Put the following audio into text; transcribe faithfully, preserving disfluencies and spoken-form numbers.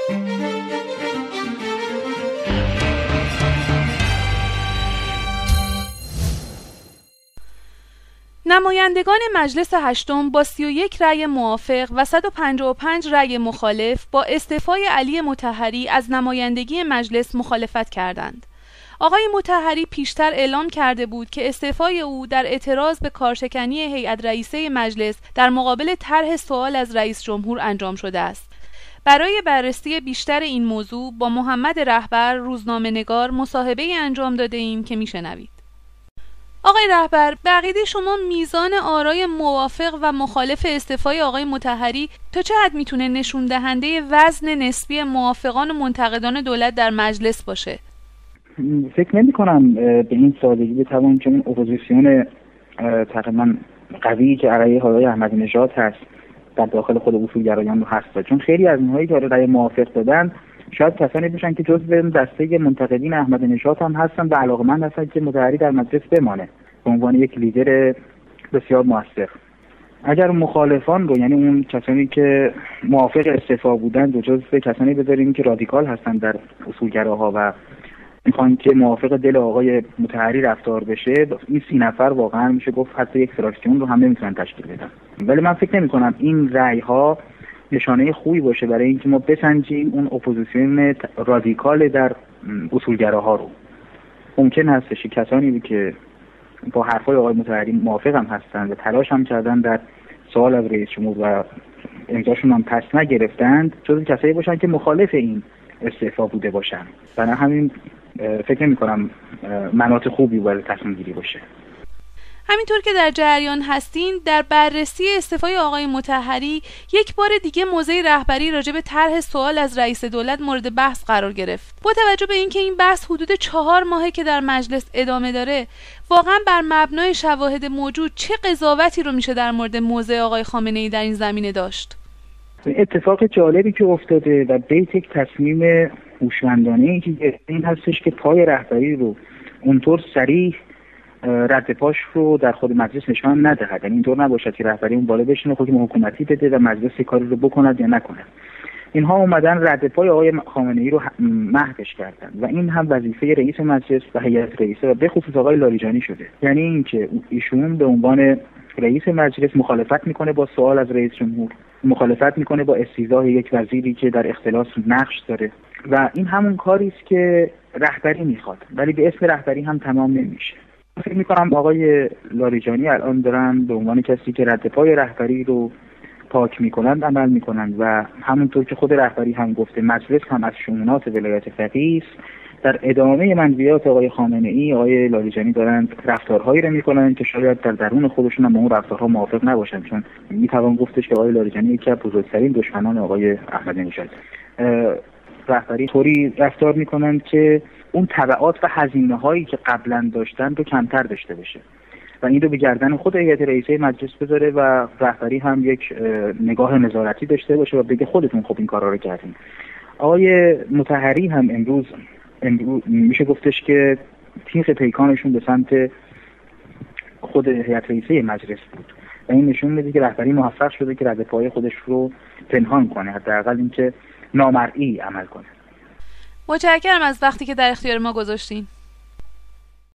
نمایندگان مجلس هشتم با سی و یک رأی موافق و صد و پنجاه و پنج رأی مخالف با استعفای علی مطهری از نمایندگی مجلس مخالفت کردند. آقای مطهری پیشتر اعلام کرده بود که استعفای او در اعتراض به کارشکنی هیئت رئیسه مجلس در مقابل طرح سوال از رئیس جمهور انجام شده است. برای بررسی بیشتر این موضوع با محمد رهبر روزنامه‌نگار مصاحبه‌ای انجام داده ایم که میشنوید. آقای رهبر، به عقیده شما میزان آرای موافق و مخالف استعفای آقای مطهری تا چه حد میتونه نشون دهنده وزن نسبی موافقان و منتقدان دولت در مجلس باشه؟ فکر نمی کنم به این سادگی بتوان، چون اپوزیسیون تقریبا قوی که علیه آقای احمدی نژاد هست در داخل خود اصولگرایان رو هست، چون خیلی از اونهایی که رأی موافق دادن شاید کسانی باشن که جزو دسته منتقدین احمدی نژاد هم هستن و علاقمند هستن که مطهری در مجلس بمانه به عنوان یک لیدر بسیار موثر. اگر مخالفان رو، یعنی اون کسانی که موافق استعفا بودن رو جزو کسانی بذاریم که رادیکال هستن در اصولگراها و میخوان که موافق دل آقای مطهری رفتار بشه، این سی نفر واقعا میشه گفت حتی یک فراکسیون رو هم نمیتونن تشکیل بدن. ولی من فکر نمی کنم این رأی ها نشانه خوبی باشه برای اینکه ما بسنجیم اون اپوزیسیون رادیکال در اصولگراها رو. ممکن هستش کسانی که با حرفای آقای مطهری موافق هم هستند و تلاش هم کردن در سوال از رئیس جمهور و امضاشون هم پس نگرفتند، جز کسایی باشن که مخالف این استعفا بوده باشن. برای همین فکر نمی کنم مناط خوبی برای تصمیم گیری باشه. همینطور که در جریان هستین، در بررسی استعفای آقای مطهری یک بار دیگه موضع رهبری راجع به طرح سوال از رئیس دولت مورد بحث قرار گرفت. با توجه به اینکه این بحث حدود چهار ماهه که در مجلس ادامه داره، واقعا بر مبنای شواهد موجود چه قضاوتی رو میشه در مورد موضع آقای خامنه‌ای در این زمینه داشت؟ اتفاق جالبی که افتاده و بیت یک تصمیم هوشمندانه‌ای که این هستش که پای رهبری رو اونطور صریح رد پاش رو در خود مجلس نشان ندهد. یعنی اینطور نباشد که رهبری اون بالا بشینه حکم حکومتی بده و مجلس کاری رو بکند یا نکند. اینها اومدن رد پای آقای خامنه‌ای رو محوش کردن و این هم وظیفه رئیس مجلس و هیئت رئیسه و به خصوص آقای لاریجانی شده. یعنی اینکه ایشون به عنوان رئیس مجلس مخالفت میکنه با سوال از رئیس جمهور، مخالفت میکنه با استیضاح یک وزیری که در اختلاس نقش داره و این همون کاری است که رهبری میخواد، ولی به اسم رهبری هم تمام نمیشه. فکر میکنم آقای لاریجانی الان دارن به عنوان کسی که رد پای رهبری رو پاک میکنند عمل میکنند و همونطور که خود رهبری هم گفته مجلس هم از شمونات ولایت فقیه است. در ادامه منویات آقای خامنه‌ای آقای لاریجانی دارند رفتارهایی رو میکنند که شاید در درون خودشون هم با اون رفتارها موافق نباشن، چون میتوان گفتش که آقای لاریجانی یکی از بزرگترین دشمنان آقای احمدی نژاد. رهبری طوری رفتار میکنند که اون تبعات و هزینه هایی که قبلا داشتن رو کمتر داشته باشه و این رو به گردن خود هیئت رئیسه مجلس بذاره و رهبری هم یک نگاه نظارتی داشته باشه و بگه خودتون خب این کارا رو کردین. آقای مطهری هم امروز, امروز میشه گفتش که تیغ پیکانشون به سمت خود هیئت رئیسه مجلس بود و این نشون میده که رهبری موفق شده که رد پای خودش رو پنهان کنه، حداقل اینکه نامرئی عمل کنه. متشکرم از وقتی که در اختیار ما گذاشتین.